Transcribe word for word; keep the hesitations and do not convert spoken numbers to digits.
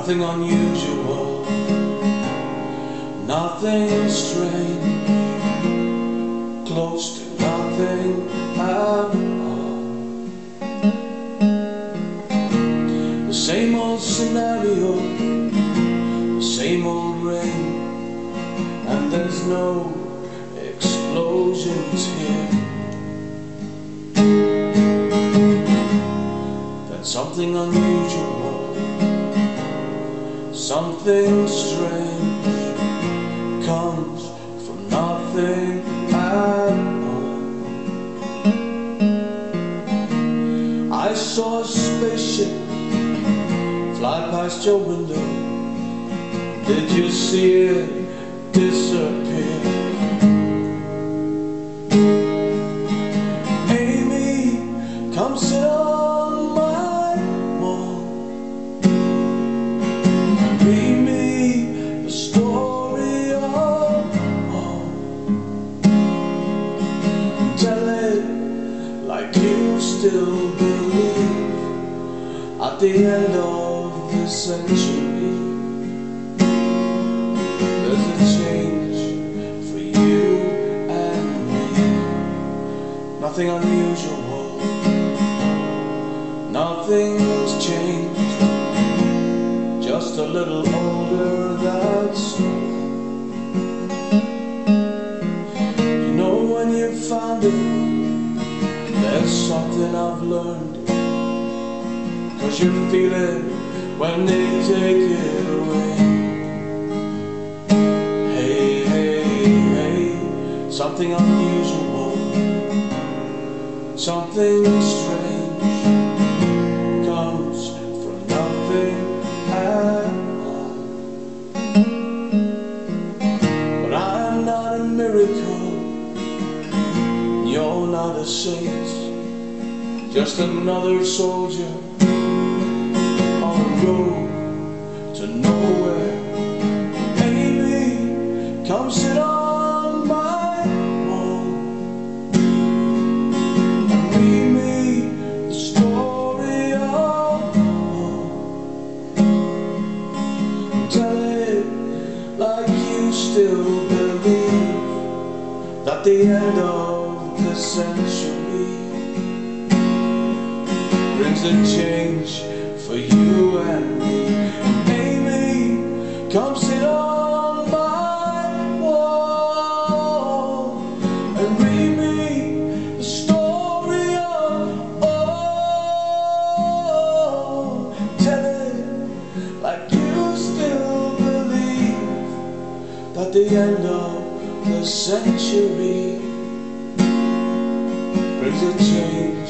Nothing unusual, nothing strange, close to nothing at all. The same old scenario, the same old rain, and there's no explosions here. Then something unusual, something strange comes from nothing at all. I saw a spaceship fly past your window. Did you see it disappear? Amie, come sit on my wall. Read me the story of all. Tell it like you still believe at the end of the century there's a change for you and me. Nothing unusual, nothing's changed, just a little older, that's all. You know when you found it, there's something I've learned, 'cause you feel it when they take it away. Hey, hey, hey, something unusual, something strange comes from nothing at all. But I'm not a miracle, you're not a saint, just another soldier on the road to nowhere. Amie, come sit on my wall and read me the story of all. Tell it like you still believe that the end of the century brings a change for you and me. Amie, come sit on my wall and read me the story of all. Tell it like you still believe that the end of the century brings a change